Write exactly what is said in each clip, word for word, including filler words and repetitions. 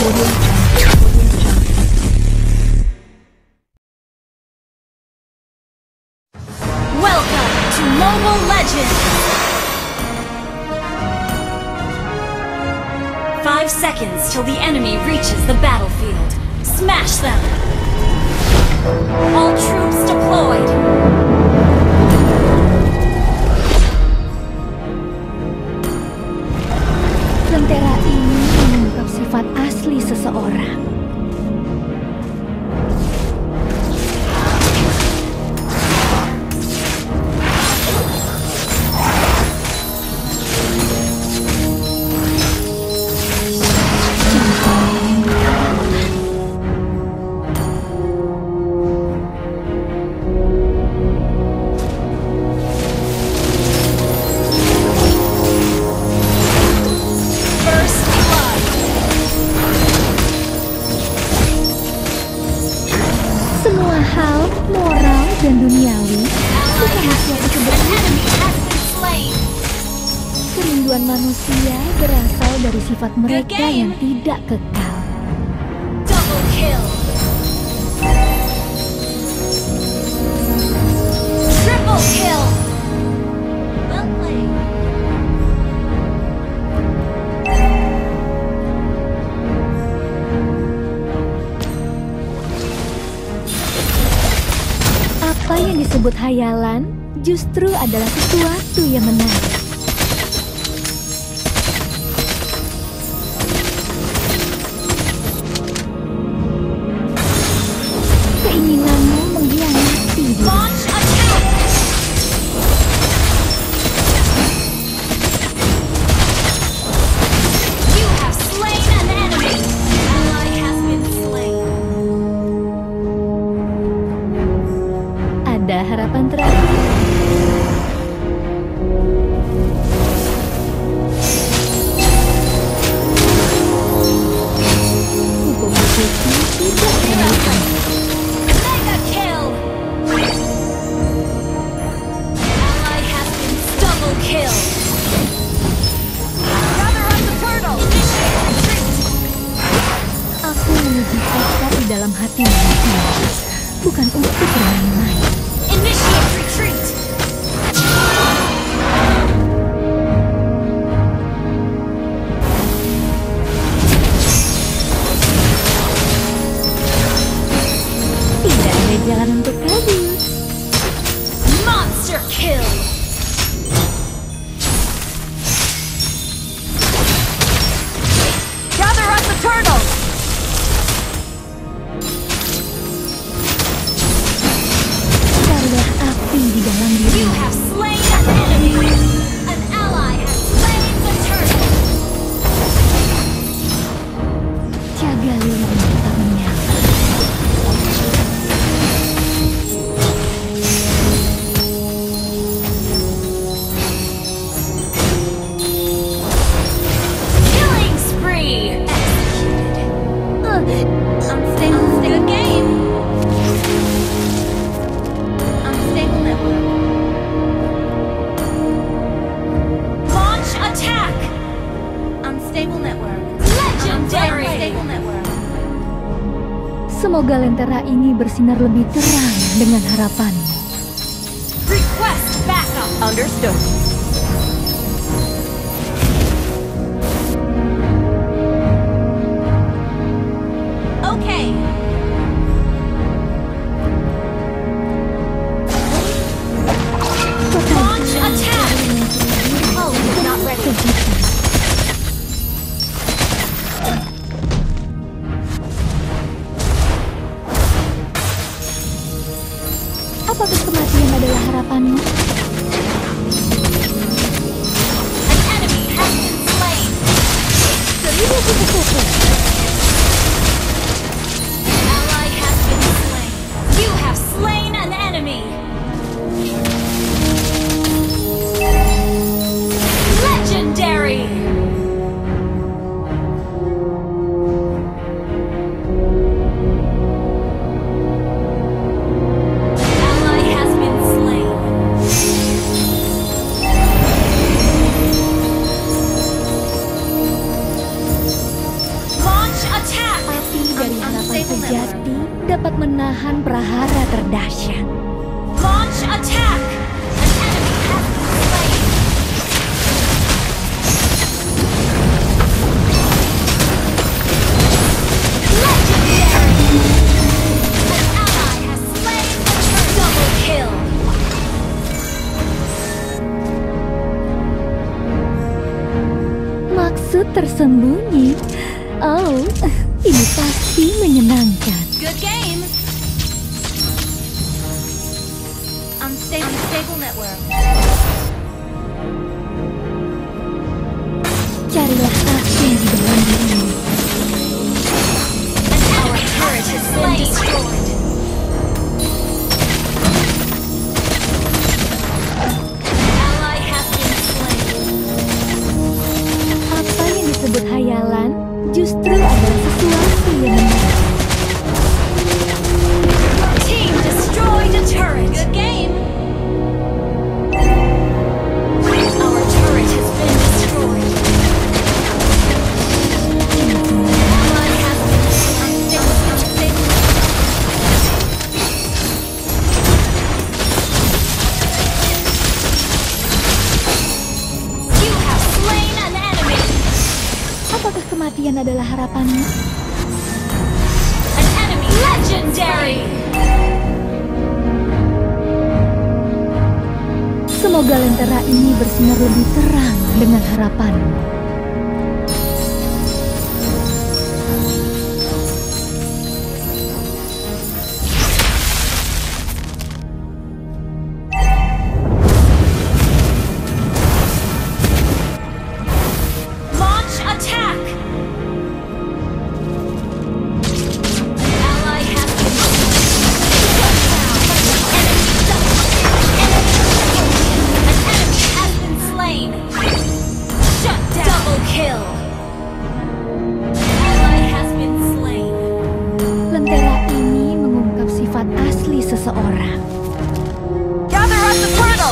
Welcome to Mobile Legends! Five seconds till the enemy reaches the battlefield. Smash them! All troops deployed! Lentera ini mengungkap sifat asli seseorang. Semua hal, moral, dan duniawi bukan sesuatu kebetulan. Kerinduan manusia berasal dari sifat mereka yang tidak kekal. Double kill! Triple kill! Well played. Apa yang disebut hayalan justru adalah sesuatu yang menarik. Keinginanmu mengkhianati diri. Launch attack! You have slain an enemy! Ally has been slain. Ada harapan terakhir. Hukum bukti tidak terlalu. Mega kill! Ally has been double kill. Gather up the turtle! Initiate retreat! Aku menguji fakta di dalam hati manusia, bukan untuk bermain-main. Initiate retreat! Tidak ada jalan untuk kabur. Monster kill! Gather up the turtle! Carilah api di dalam You diri. have slain an enemy! An ally has slain the turtle! Jaga lilin tetap menyala. Killing spree! Executed. Unstable good game. Unstable network. Launch attack. Unstable network. Legendary. Unstable network. Semoga lentera ini bersinar lebih terang dengan harapanmu. Request backup. Understood. Okay. Launch attack. Oh, it's not ready. Apakah kematian adalah harapanmu? An enemy has been slain. Seribu kupu-kupu. Ally has been slain. You have slain an enemy. Legendary. Ally has been slain. Launch attack. sejati dapat menahan prahara terdahsyat. Launch attack! An enemy has been slain! Legendary! An ally has slain a turtle! Double kill! Maksud tersembunyi? Oh, ini pasti menyenangkan. Good game! Unstable, unstable network. Carilah api di dalam dirimu. An our turret has been destroyed. An ally has been slain. Apa yang disebut hayalan justru adalah sesuatu yang benar. Team destroyed a turret. Good game. Our turret has been destroyed. Ally has been unstable, unstable. You have slain an enemy. Apakah kematian adalah harapanmu? An enemy legendary. Semoga lentera ini bersinar lebih terang dengan harapanmu. Launch attack. An ally has been shut down. Enemy double. Enemy An enemy has been slain. Shut down. Double kill. Ally has been slain. Lentera ini mengungkap sifat asli seseorang. Gather up the portal.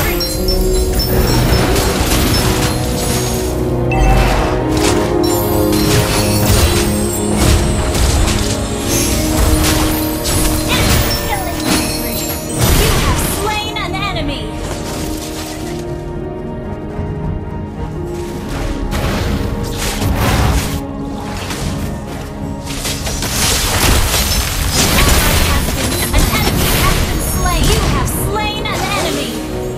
You have slain an enemy. An enemy has been slain. You have slain an enemy.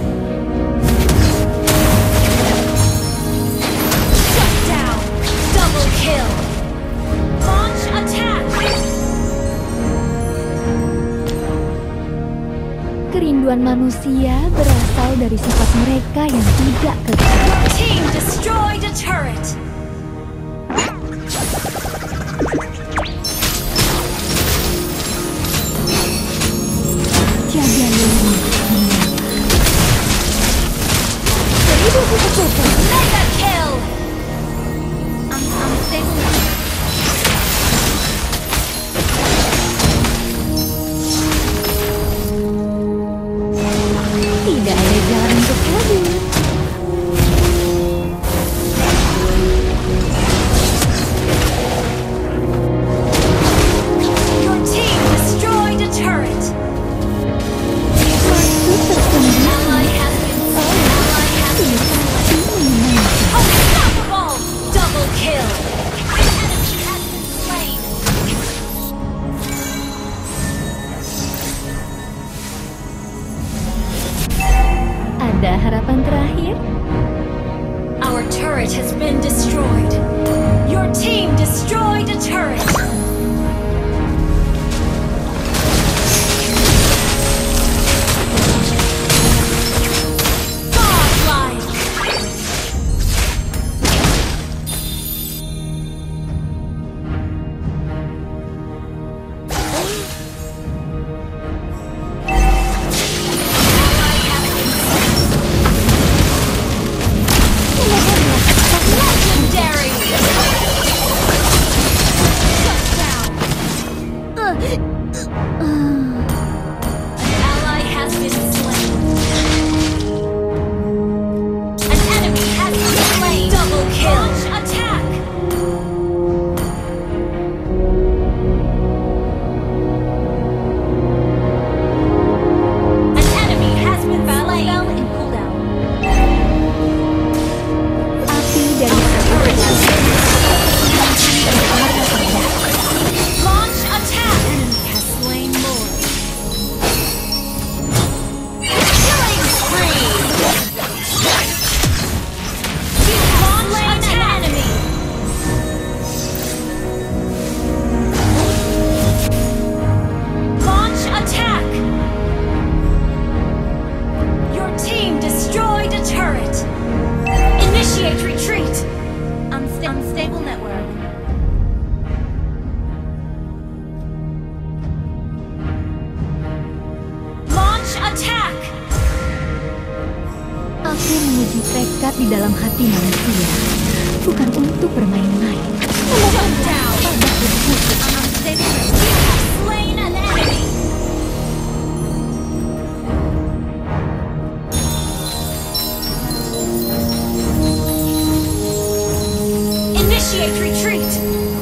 Shut down. Double kill. Launch attack. Kerinduan manusia berasal dari sifat mereka yang tidak kekal. Team destroyed a turret. Jaga lini. Seribu kupu-kupu. Mega kill. Un unstable. Tidak ada jalan untuk kabur. di dalam hati manusia bukan untuk bermain-main. Shut down! You have slain an enemy! Initiate retreat!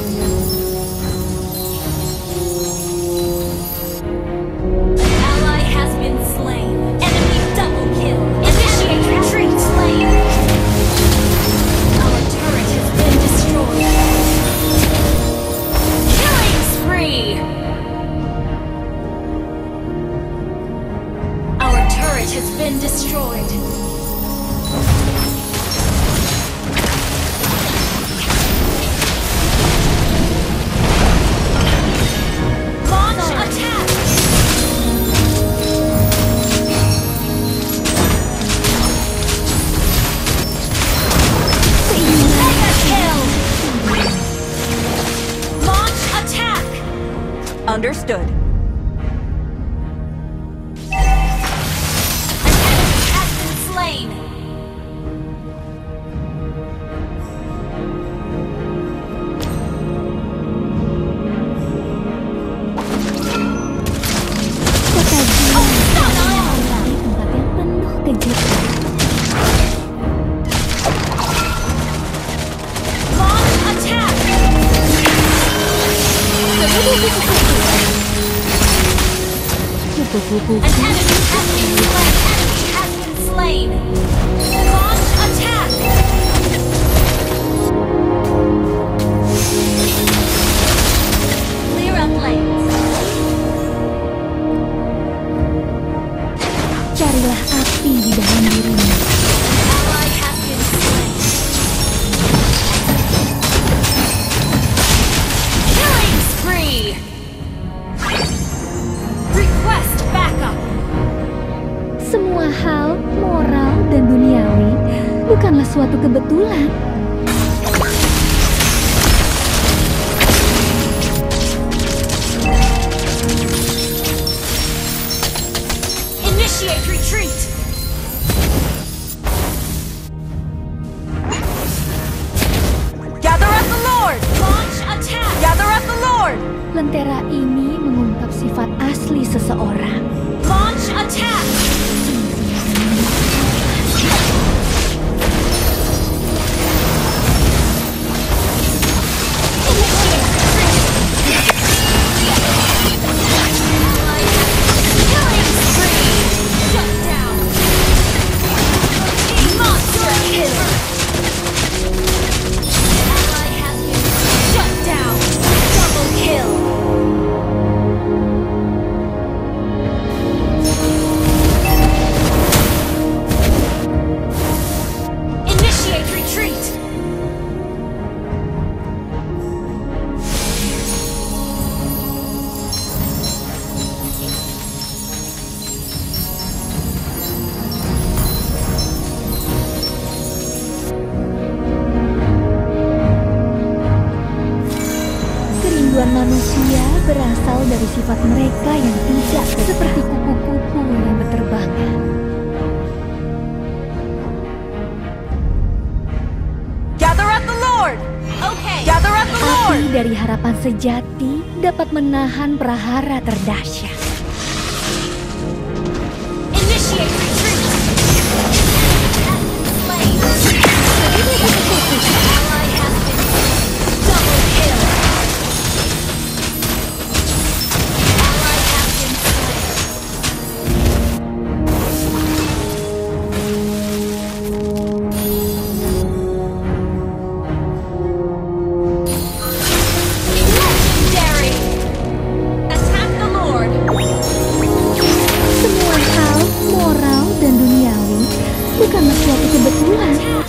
An ally has been slain. Enemy double kill. Initiate retreat. Slain. Our turret has been destroyed. Killing spree. Our turret has been destroyed. Launch attack! Mega kill! Launch attack! Understood. An enemy has been slain! Kekajian Unstoppable! di tempat yang penuh kejutan. Launch attack! Kupu-kupu An enemy has been slain! Enemy has been slain! Launch attack! Clear up lanes. carilah api di dalam dirimu. Ally has been slain. Killing spree! Request backup! Semua hal, moral dan duniawi bukanlah suatu kebetulan. Initiate retreat! Gather up the Lord! Launch attack! Gather up the Lord! Lentera ini mengungkap sifat asli seseorang. Launch attack! Initiate retreat! Killing spree! Shut down! Monster kill! Ally has been shut down! Double kill! Initiate retreat! Kerinduan manusia berasal dari sifat mereka yang tidak seperti kupu-kupu yang berterbangan. Gather up the Lord! Okay! Gather up the Lord! Api dari harapan sejati dapat menahan prahara terdahsyat. Initiate retreat! Slain! Ally has been double kill! Ally has been slain! Legendary! Attack the Lord! Semua hal, moral dan duniawi bukanlah suatu kebetulan. Attack!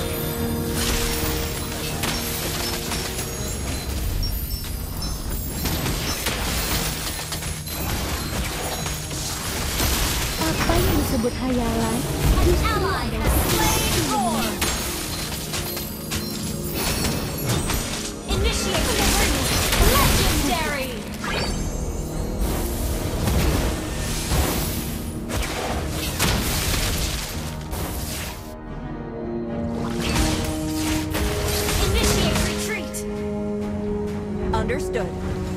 Apa yang disebut hayalan An ally has slain Thor! Initiate retreat! Legendary! Understood.